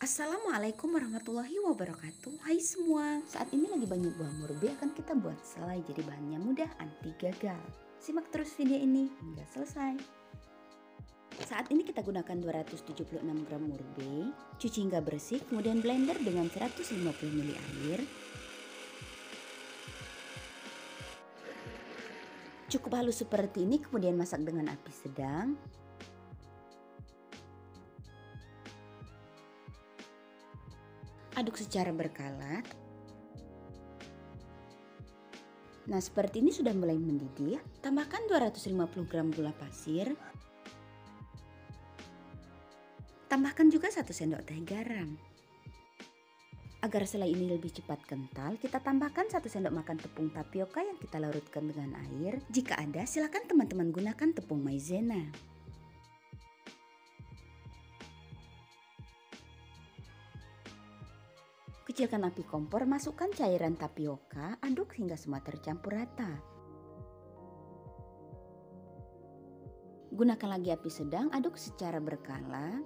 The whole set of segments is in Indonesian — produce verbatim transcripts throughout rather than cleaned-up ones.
Assalamualaikum warahmatullahi wabarakatuh. Hai semua, saat ini lagi banyak buah murbe akan kita buat selai jadi bahannya mudah, anti gagal. Simak terus video ini hingga selesai. Saat ini kita gunakan dua ratus tujuh puluh enam gram murbe, cuci hingga bersih, kemudian blender dengan seratus lima puluh mililiter air. Cukup halus seperti ini, kemudian masak dengan api sedang. Aduk secara berkala. Nah, seperti ini sudah mulai mendidih. Tambahkan dua ratus lima puluh gram gula pasir. Tambahkan juga satu sendok teh garam. Agar selai ini lebih cepat kental, kita tambahkan satu sendok makan tepung tapioka yang kita larutkan dengan air. Jika ada, silakan teman-teman gunakan tepung maizena. Kecilkan api kompor, masukkan cairan tapioka, aduk hingga semua tercampur rata. Gunakan lagi api sedang, aduk secara berkala.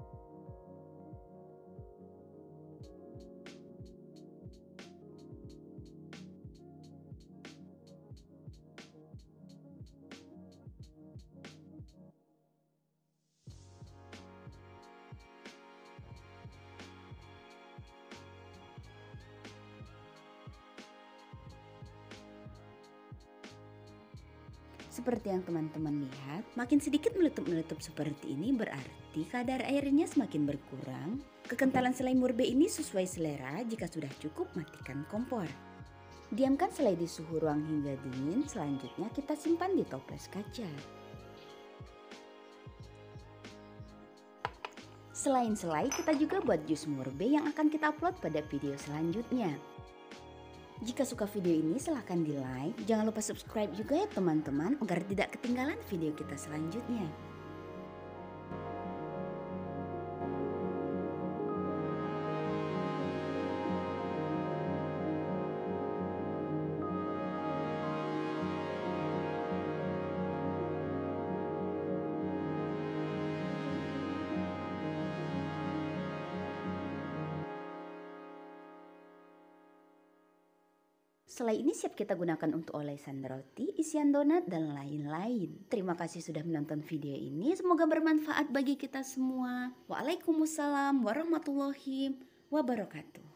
Seperti yang teman-teman lihat, makin sedikit meletup-meletup seperti ini berarti kadar airnya semakin berkurang. Kekentalan selai murbe ini sesuai selera, jika sudah cukup matikan kompor. Diamkan selai di suhu ruang hingga dingin, selanjutnya kita simpan di toples kaca. Selain selai, kita juga buat jus murbe yang akan kita upload pada video selanjutnya. Jika suka video ini silahkan di like, jangan lupa subscribe juga ya teman-teman agar tidak ketinggalan video kita selanjutnya. Selai ini siap kita gunakan untuk olesan roti, isian donat, dan lain-lain. Terima kasih sudah menonton video ini. Semoga bermanfaat bagi kita semua. Waalaikumsalam warahmatullahi wabarakatuh.